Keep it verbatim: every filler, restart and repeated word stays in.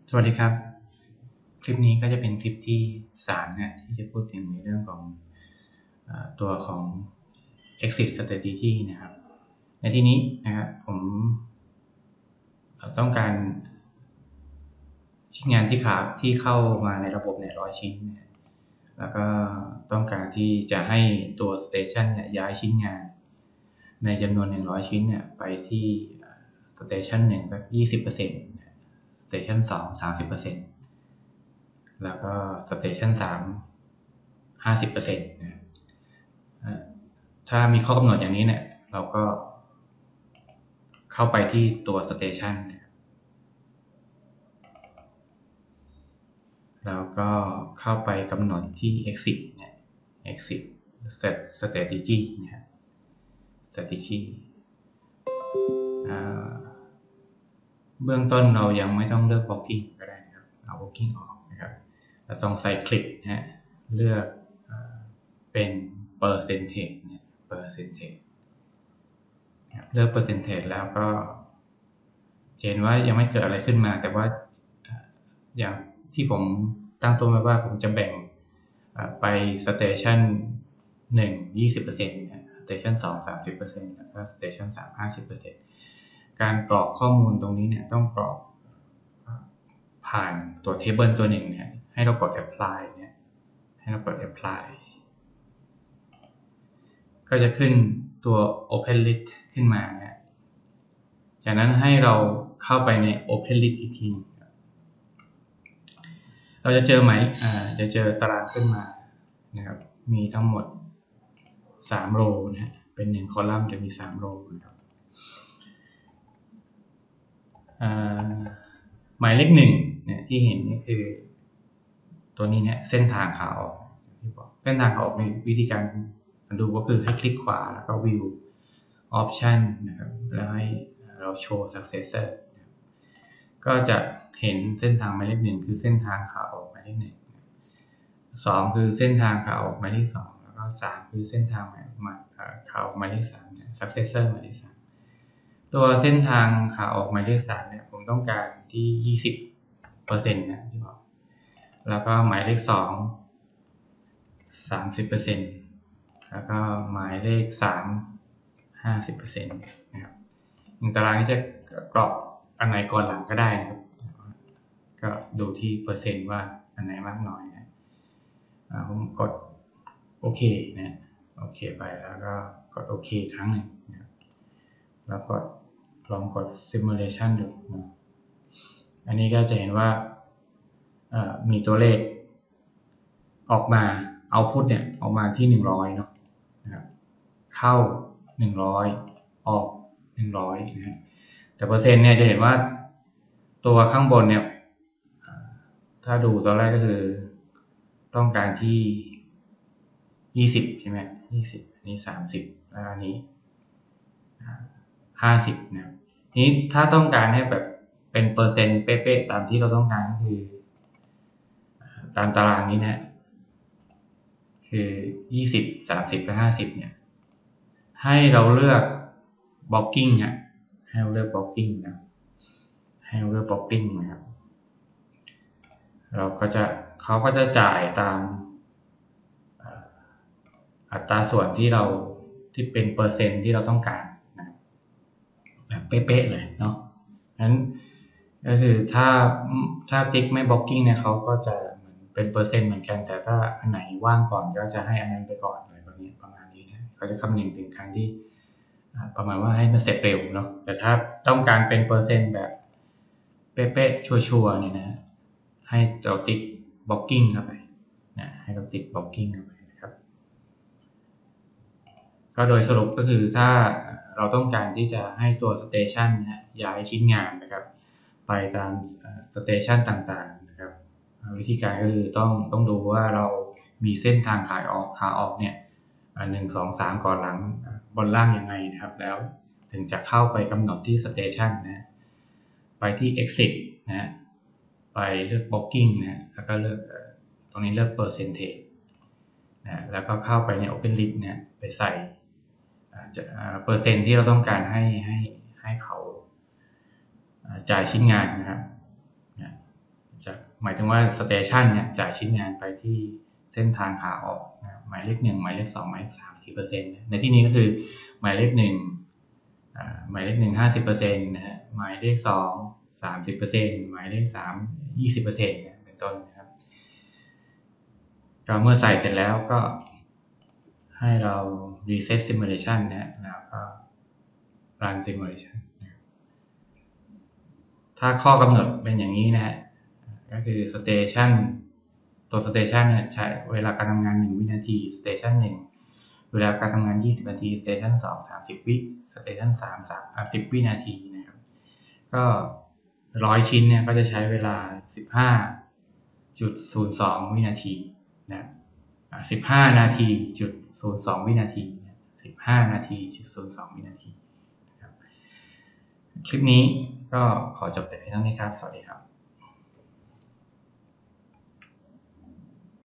สวัสดีครับคลิปนี้ก็จะเป็นคลิปที่สามนะที่จะพูดถึงในเรื่องของเอตัวของ exit strategy นะครับในที่นี้นะครับผมต้องการชิ้นงานที่ขาที่เข้ามาในระบบในร้อยชิ้นนะแล้วก็ต้องการที่จะให้ตัว station เนี่ยย้ายชิ้นงานในจำนวนหนึ่งร้อยชิ้นเนี่ยไปที่ station หนึ่งสัก ยี่สิบเปอร์เซ็นต์ station สอง สามสิบเปอร์เซ็นต์ แล้วก็ station สาม ห้าสิบเปอร์เซ็นต์ นะถ้ามีข้อกำหนดอย่างนี้เนี่ยเราก็เข้าไปที่ตัว station แล้วก็เข้าไปกำหนดที่ exit เนี่ย exit strategy นะครับ strategy เบื้องต้นเรายังไม่ต้องเลือก blocking ก็ได้นะครับเอา blocking ออกนะครับเราต้องใส่คลิกนะฮะเลือกเป็น percentage เนี่ย percentage เลือก percentage แล้วก็เห็นว่ายังไม่เกิดอะไรขึ้นมาแต่ว่าอย่างที่ผมตั้งต้นไว้ว่าผมจะแบ่งไป station หนึ่ง ยี่สิบเปอร์เซ็นต์ station สอง สามสิบเปอร์เซ็นต์ แล้วก็ station สาม ห้าสิบเปอร์เซ็นต์ การกรอกข้อมูลตรงนี้เนี่ยต้องกรอกผ่านตัว table ตัวหนึ่งเนี่ยให้เรากด apply เนี่ยให้เรากด apply ก็จะขึ้นตัว open list ขึ้นมาเนี่ยจากนั้นให้เราเข้าไปใน open list อีกทีเราจะเจอไหมอ่าจะเจอตารางขึ้นมานะครับมีทั้งหมดสามโรนะเป็นหนึ่งคอลัมน์จะมีสามโรนะครับหมายเลขหนึ่งเนี่ยที่เห็นนี่คือตัวนี้เนี่ยเส้นทางขาออกที่บอกเส้นทางขาออกในวิธีการดูก็คือให้คลิกขวาแล้วก็ view option นะครับแล้วให้เราโชว์ successor ก็จะเห็นเส้นทางหมายเลขหนึ่งคือเส้นทางขาออกหมายเลขหนึ่งสองคือเส้นทางขาออกหมายเลขสองแล้วก็สามคือเส้นทางขาออกหมายเลขสาม successor หมายเลขสามตัวเส้นทางขาออกหมายเลขสามเนี่ยผมต้องการที่ ยี่สิบเปอร์เซ็นต์ นะที่บอกแล้วก็หมายเลขสอง สามสิบเปอร์เซ็นต์ แล้วก็หมายเลขสาม ห้าสิบเปอร์เซ็นต์ นะครับตารางนี้จะกรอกอันไหนก่อนหลังก็ได้นะครับก็ดูที่เปอร์เซ็นต์ว่าอันไหนมากน้อยนะผมกดโอเคนะโอเคไปแล้วก็กดโอเคครั้งหนึ่งนะแล้วก็ลองกด simulation ดูนะอันนี้ก็จะเห็นว่ามีตัวเลขออกมาเอาพุทเนี่ยออกมาที่หนึ่งร้อยเนาะนะครับเข้าหนึ่งร้อยออกหนึ่งร้อยนะแต่เปอร์เซ็นต์เนี่ยจะเห็นว่าตัวข้างบนเนี่ยถ้าดูตอนแรกก็คือต้องการที่ยี่สิบใช่ไหมยี่สิบอันนี้สามสิบแล้วอันนี้ห้าสิบนะครับนี้ถ้าต้องการให้แบบเป็นเปอร์เซ็นต์เป๊ะๆตามที่เราต้องการก็คือตามตารางนี้นะคือยี่สิบ สามสิบและห้าสิบเนี่ยให้เราเลือก blocking ฮะให้เราเลือก blocking นะให้เราเลือก blocking นะครับเราก็จะเขาก็จะจ่ายตามอัตราส่วนที่เราที่เป็นเปอร์เซ็นต์ที่เราต้องการนะแบบเป๊ะๆเลยเนาะนั้นก็คือถ้าถ้าติ๊กไม่ blocking เนี่ยเขาก็จะเป็นเปอร์เซ็นต์เหมือนกันแต่ถ้าอันไหนว่างก่อนก็จะให้อันนั้นไปก่อนอะไรแบบนี้ประมาณนี้นะเขาจะคำนึงถึงครั้งที่ประมาณว่าให้มันเสร็จเร็วเนาะแต่ถ้าต้องการเป็นเปอร์เซ็นต์แบบเป๊ะๆชัวร์ๆเนี่ยนะให้เราติด blocking เข้าไปนะให้เราติด blocking เข้าไปนะครับก็โดยสรุปก็คือถ้าเราต้องการที่จะให้ตัว station นะย้ายชิ้นงานนะครับไปตาม station ต่างๆนะครับวิธีการก็คือต้องต้องดูว่าเรามีเส้นทางขายออกขาออกเนี่ยหนึ่ง สอง สามก่อนหลังบนล่างยังไงนะครับแล้วถึงจะเข้าไปกำหนดที่ station นะไปที่ exit นะไปเลือก blocking นะแล้วก็เลือกตรงนี้เลือก percentage นะแล้วก็เข้าไปใน open list นะไปใส่เปอร์เซ็นต์ที่เราต้องการให้ให้ให้เขาจ่ายชิ้นงานนะครับหมายถึงว่าสเตชันเนี่ยจ่ายชิ้นงานไปที่เส้นทางขาออกนะหมายเลขหนึ่งหมายเลขสองหมายเลขสามกี่เปอร์เซ็นต์ในที่นี้ก็คือหมายเลขหนึ่งหมายเลขหนึ่งห้าสิบเปอร์เซ็นต์นะฮะหมายเลขสองสามสิบเปอร์เซ็นต์หมายเลขสามยี่สิบเปอร์เซ็นต์เป็นต้นนะครับก็เมื่อใส่เสร็จแล้วก็ให้เรา reset simulation นะแล้วก็ run simulation ถ้าข้อกำหนดเป็นอย่างนี้นะฮะก็คือ station ตัว station เนี่ยใช้เวลาการทำงานหนึ่งวินาที station หนึ่งเวลาการทำงานยี่สิบนาที station สองสามสิบวิ station สามสิบวินาทีนะครับก็ร้อยชิ้นเนี่ยก็จะใช้เวลา สิบห้าจุดศูนย์สอง วินาทีนะสิบห้านาทีจุดศูนย์สองวินาทีสิบห้านาทีจุดศูนย์สองวินาทีคลิปนี้ก็ขอจบแต่เพียงเท่านี้ครับสวัสดีครับ